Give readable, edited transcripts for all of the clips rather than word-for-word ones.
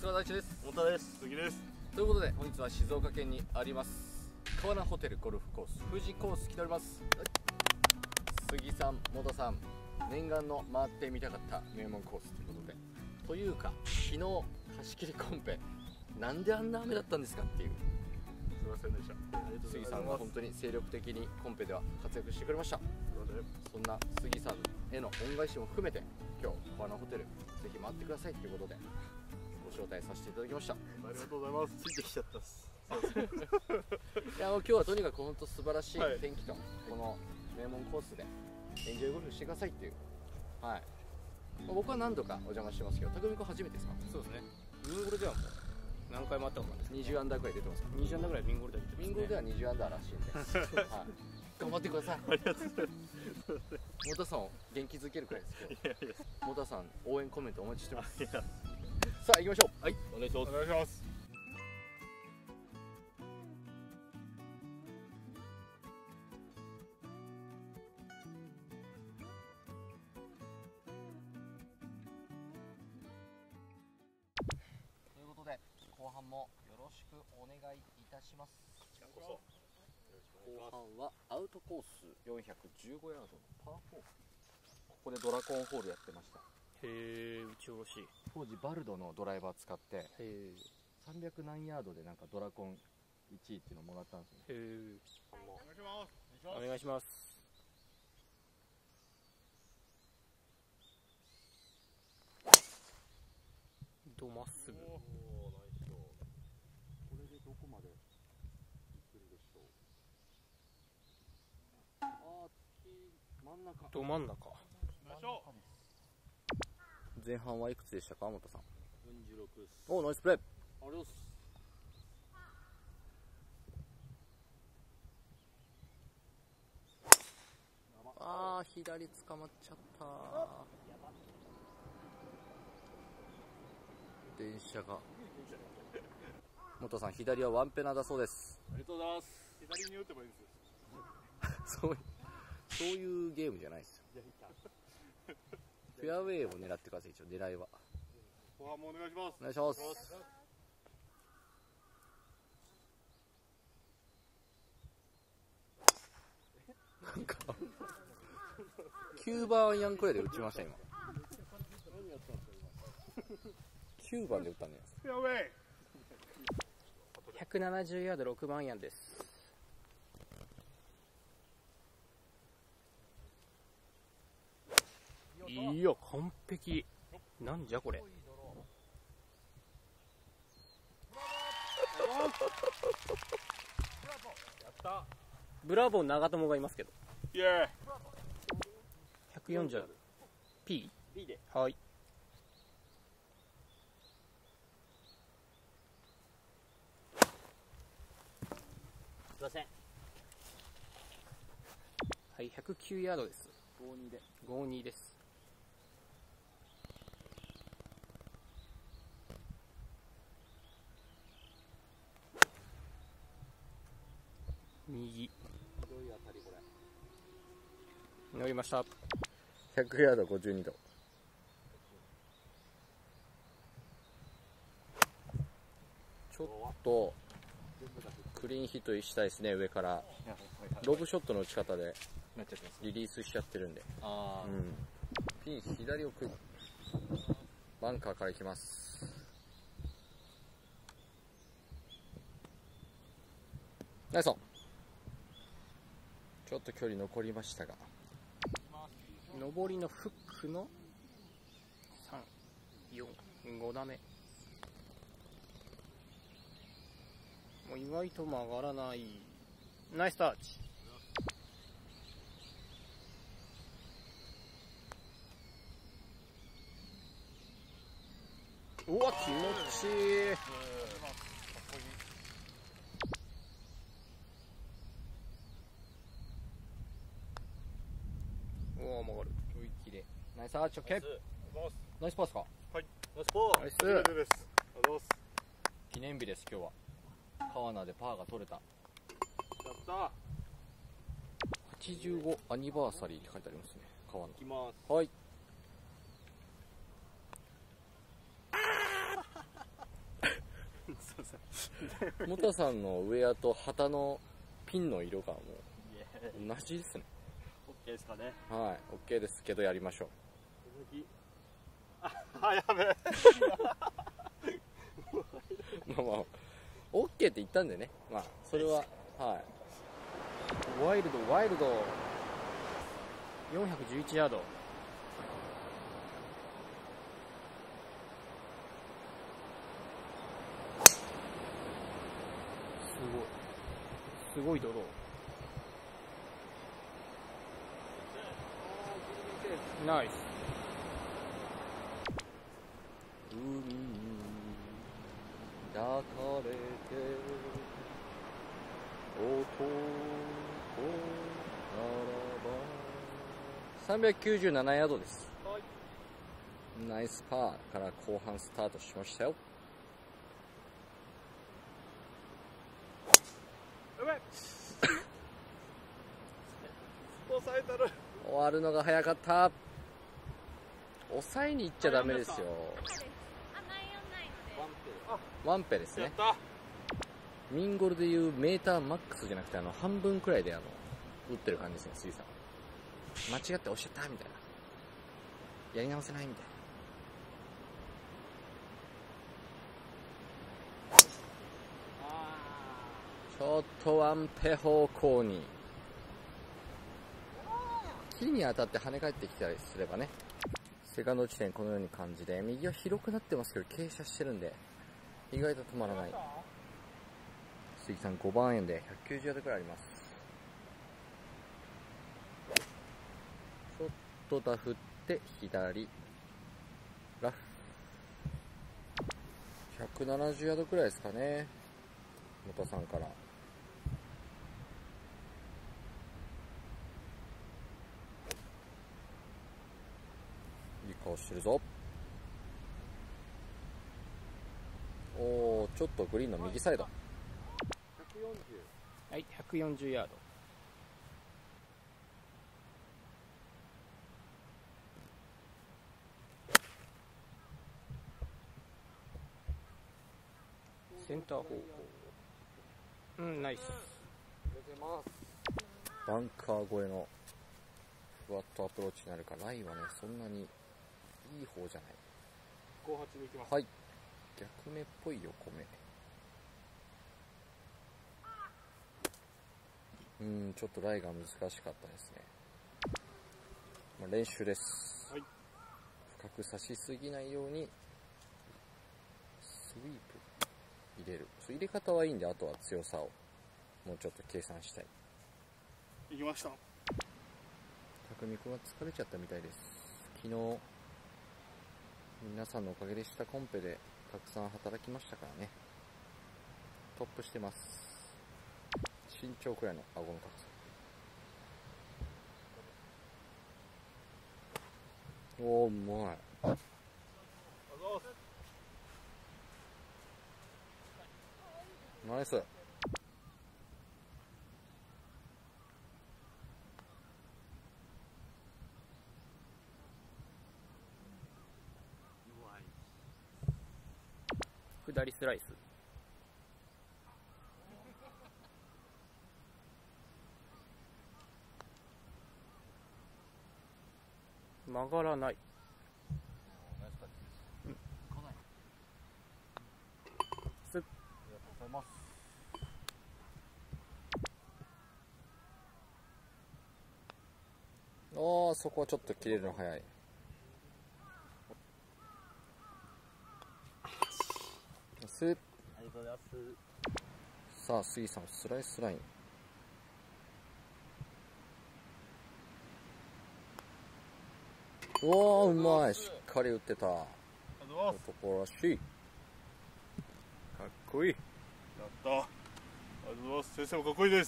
倉大地です。 本田です。 杉です。 ということで本日は静岡県にあります川名ホテルゴルフコース富士コース来ております。杉さん、本田さん、念願の回ってみたかった名門コースということで、というか昨日貸し切りコンペなんであんな雨だったんですかっていう。 すいませんでした。 杉さんが本当に精力的にコンペでは活躍してくれました。そんな杉さんへの恩返しも含めて今日川名ホテルぜひ回ってくださいということでご招待させていただきました。 ありがとうございます。 ついてきちゃったっす。 いや、今日はとにかく本当素晴らしい天気と、この名門コースでエンジョイゴルフしてくださいっていう。はい。僕は何度かお邪魔してますけど、匠君初めてですか？ そうですね。ミンゴルではもう何回もあったことなんですけど、 20アンダーくらい出てますか 20アンダーぐらいミンゴルでは出てますね。 ミンゴルでは20アンダーらしいんで、はい、頑張ってください。 ありがとうございます。 本田さんを元気づけるくらいですけど、 いやいや。 本田さん応援コメントお待ちしてます。 いや。 さあ行きましょう。 はい、お願いします。 お願いします。 ということで後半もよろしくお願いいたします。後半はアウトコース415ヤードのパー4、ここでドラコンホールやってました。 へえ、打ち下ろし。 当時バルドのドライバー使ってへえ。 300何ヤードでなんかドラコン1位っていうのをもらったんですよね。 へえ。 お願いします。 お願いします。どまっすぐ。 おお、ナイスショット。 これでどこまで行くんでしょう。真ん中。 ど真ん中。 ナイスショット。 前半はいくつでしたか、本田さん。 46です。 お、ナイスプレー。 ありがとうございます。 ああ、左捕まっちゃった。電車が。本田さん、左はワンペナだそうです。 ありがとうございます。 左に打てばいいんですよ。 そういうゲームじゃないですよ。フェアウェイを狙ってください。一応狙いは。 後半もお願いします。 お願いします。なんか9番アイアンくらいで打ちました今。9番で打ったんじゃないですか。 フェアウェイ。 170ヤード6番アイアンです。いや、完璧。なんじゃこれ。 やった。 ブラボー長友がいますけど。 イエーイ。 140。P？ P で。 はい。 すいません。 はい、109ヤードです。 52で。 52です。右。 ひどい当たりこれ。 乗りました。 100ヤード52度。ちょっとクリーンヒットしたいですね。上からロブショットの打ち方でなっちゃってます。 リリースしちゃってるんで、 あピン左奥、バンカーから行きます。ナイスオン。ちょっと距離残りましたが、 上りのフックの3、4、5打目。もう意外と曲がらない。ナイスタッチ。うわ、気持ちいい。おお、曲がる。 思いっきりナイスアーチ。オッケー。ナイスパスか。 はい。 ナイスポー。 ナイス。 初めてです。ありがとうございます。 記念日です。今日は川名でパーが取れた。 やった 85アニバーサリーって書いてありますね。川名。 行きます。 はい。 元さんのウェアと旗のピンの色がもう同じですね。 オッケーですかね。 はい、OK ですけどやりましょう。 あ、やべえ。 まあまあ OK って言ったんでね、まあそれははい。 ワイルド411ヤード。すごいドロー。ナイス。 海に抱かれて男ならば397ヤードです。ナイスパーから後半スタートしましたよ。 やべえ。抑えたる。 終わるのが早かった。抑えに行っちゃダメですよ。ワンペですね。 やった。 ミンゴルでいうメーターマックスじゃなくて半分くらいで打ってる感じですね。杉さん間違って押しちゃったみたいな、やり直せないみたいな。ちょっとワンペ方向に木に当たって跳ね返ってきたりすればね。セカンド地点このように感じで、右は広くなってますけど傾斜してるんで意外と止まらない。杉さん5番アイアンで190ヤードくらいあります。ちょっとダフって左ラフ170ヤードくらいですかね。元さんからいい顔してるぞ。おお、ちょっとグリーンの右サイドはい、140ヤード。センター方向。ナイス。 バンカー越えのふわっとアプローチになるか。ラインはねそんなにいい方じゃない。 58でいきます。 はい、逆目っぽい横目。ちょっとライが難しかったですね。まあ、練習です、 はい、 深く差しすぎないようにスイープ入れる。入れ方はいいんで、あとは強さをもうちょっと計算したい。 いきました。 匠君は疲れちゃったみたいです。昨日皆さんのおかげでしたコンペでたくさん働きましたからね。トップしてます。身長くらいの顎の高さ。おー、うまい。ナイス。 下りスライス。曲がらない。すっ。 ああ、そこはちょっと切れるの早い。スッ。 ありがとうございます。 さあ杉さんスライスライン。うわー、うまい。しっかり打ってた。男らしい。かっこいい。 やった。ありがとうございます。先生もかっこいいです。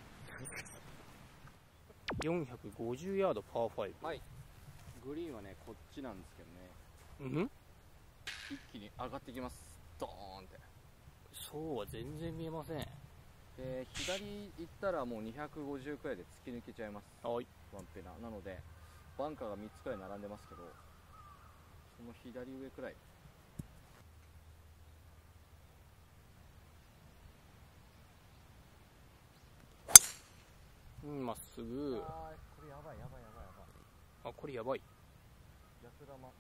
450ヤードパー5。 はい。グリーンはねこっちなんですけどね。一気に上がってきます。ドーンって。 そうは全然見えません。 で左行ったらもう250くらいで突き抜けちゃいます。 はい。 ワンペナなのでバンカーが3つくらい並んでますけど、その左上くらい。 まっすぐ。 あー、これやばいやばいやばいやばい。 あ、これやばい。 逆玉。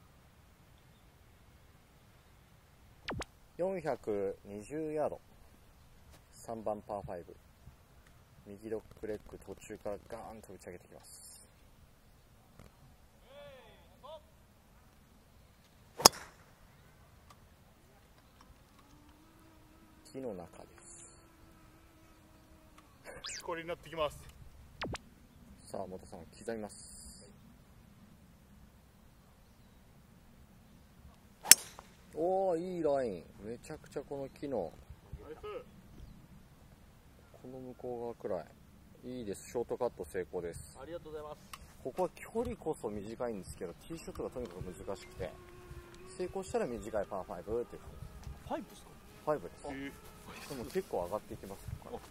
420ヤード、3番パー5、右ロックレッグ途中からガーンと打ち上げてきます。木の中です。 しこりになってきます。 さあ元さん刻みます。おー、いいライン。めちゃくちゃこの木のナイス。 この向こう側くらいいいです。ショートカット成功です。 ありがとうございます。 ここは距離こそ短いんですけど、ティーショットがとにかく難しくて、成功したら短いパー5っていう感 5ですか？ じ。5です。でも結構上がっていきます。 あ、よかった。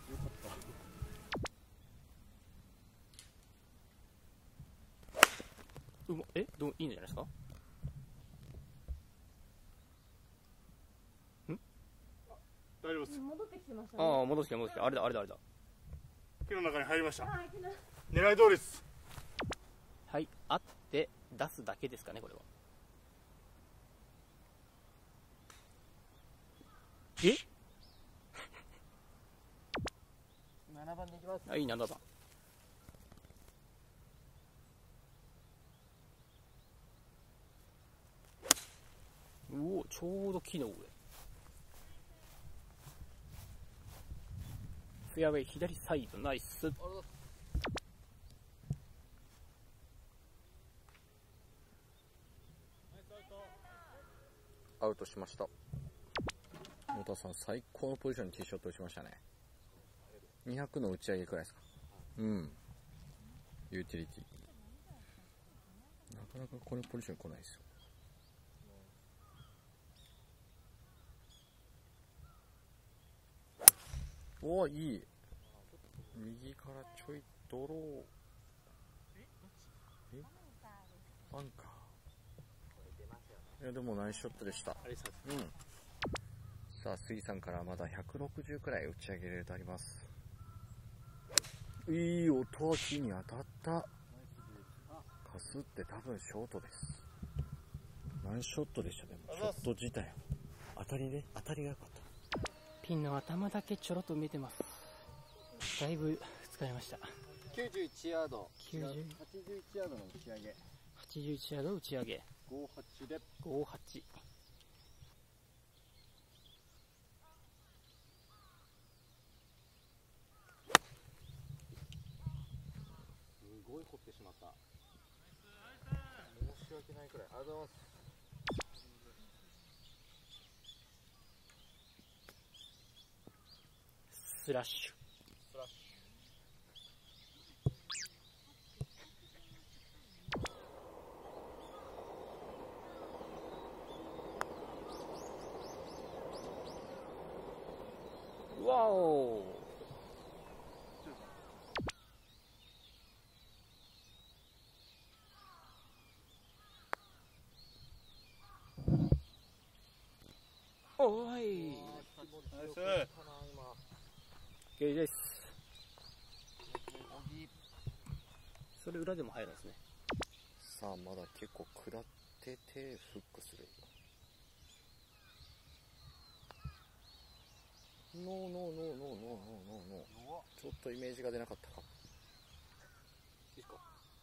どういいんじゃないですか？ 大丈夫です。 戻ってきてましたね。 ああ、戻ってきた。あれだ。 木の中に入りました。 はい、来な狙い通りです。 はい、あって出すだけですかね、これは。え 7番でいきます。 はい、7番。うお、ちょうど木の上。フェアウェイ左サイド、ナイス。 アウトしました。太田さん最高のポジションにティーショット打ちましたね。200の打ち上げくらいですか。うん、ユーティリティなかなかこのポジション来ないですよ。おお、いい。右からちょいドロー。バンカー。いやでもナイスショットでした。うん。さあ杉さんからまだ160くらい打ち上げれるとあります。いい音は木に当たった。かすって多分ショートです。ナイスショットでした。でもショット自体は当たりが良かった。 ピンの頭だけちょろっと見えてます。だいぶ疲れました。 91ヤード。 90 81ヤードの打ち上げ。 81ヤード打ち上げ。 58で。 58。 すごい掘ってしまった。申し訳ないくらい。ありがとうございます。 スラッシュ。わお。おい。 ナイス。 OK です。それ裏でも入るんですね。 さあまだ結構下っててフックする。ノーノーノーノーノーノーノーノー。ちょっとイメージが出なかったか。 いいですか。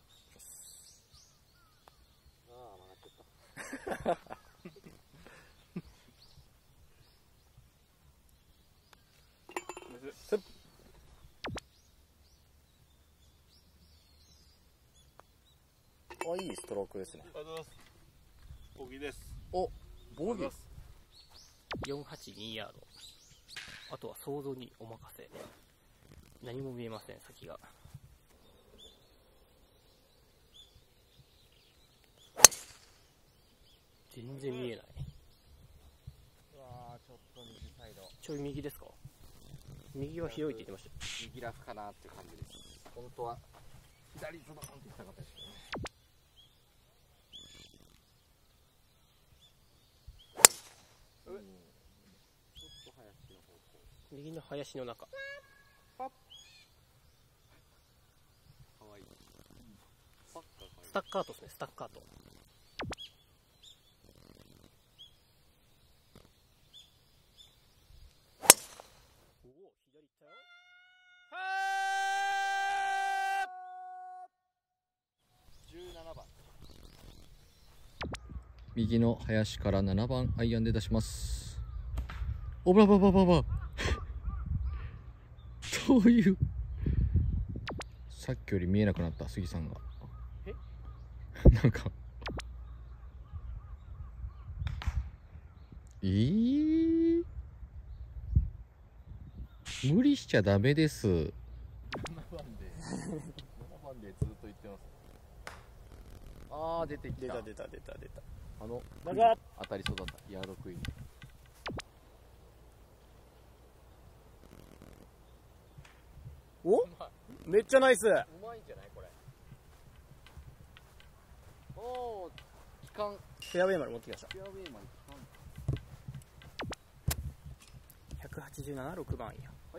ああ、曲がっちゃった。 あ、いいストロークですね。 ありがとうございます。ボギーです。 お、ボギー。 482ヤード。あとは想像にお任せ。何も見えません、先が。全然見えない。 うわー、ちょっと右サイド。 ちょい右ですか？右は広いって言ってました。 右ラフかなっていう感じです。本当は左ズドンっていきたかったですけどね。ちょっと林の方向。 右の林の中。 タッカートですね、スタッカート。おお、左行ったよ。 17番。 右の林から7番アイアンで出します。おばばばばばどういう、さっきより見えなくなった杉さんが。なんか無理しちゃダメです。 7番でずっと言ってます。ああ、出てきた。 出た。 あの長っ当たりそうだった。ヤードクイーン。 お、めっちゃナイス。 うまいんじゃないこれ。おお、期間フェアウェイまで持ってきました。 フェアウェイまで期間。 187、6番や。 はい。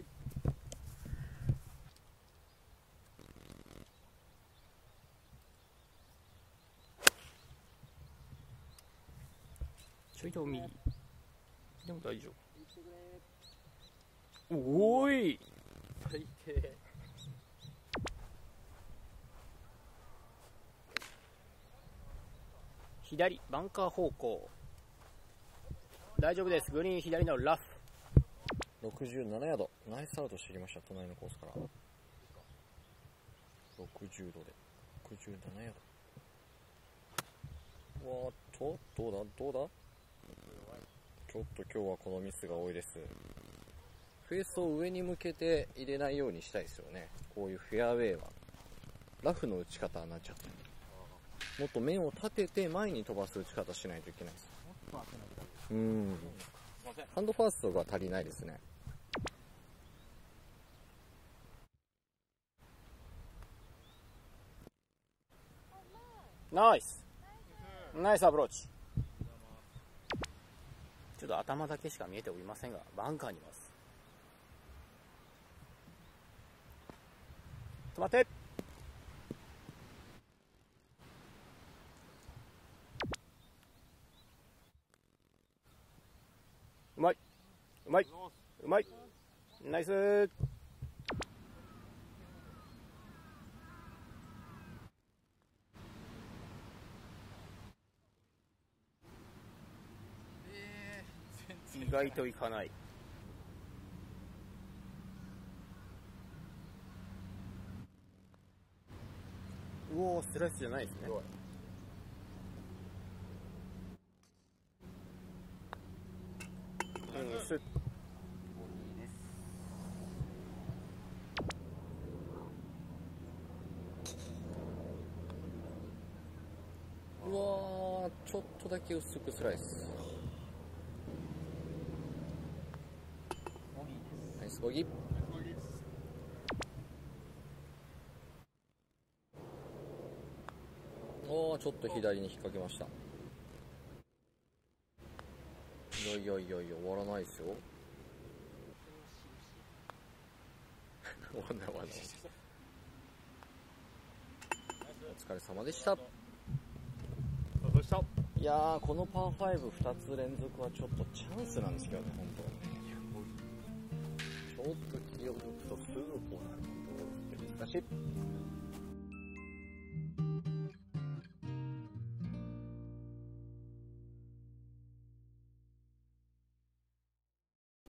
ちょいと右。でも大丈夫。おーい。 最低。 左、バンカー方向。大丈夫です。グリーン左のラフ。 67ヤード、ナイスアウトしてきました。隣のコースから60度で67ヤード。わーっと、どうだちょっと今日はこのミスが多いです。フェースを上に向けて入れないようにしたいですよね。こういうフェアウェイはラフの打ち方になっちゃって、もっと面を立てて前に飛ばす打ち方しないといけないです。ハンドファーストが足りないですね。 ナイスアプローチ。ちょっと頭だけしか見えておりませんが、バンカーにいます。止まって。うまいナイス。意外といかない。うおー、スライスじゃないですね。スッ。 うわー、ちょっとだけ薄くスライス。ナイスボギー。おー、ちょっと左に引っ掛けました。いや終わらないですよ。終わんない。お疲れ様でした。いやー、このパー5-2つ連続はちょっとチャンスなんですけどね、本当はね。ちょっと気を抜くとすぐこうなることって難しい。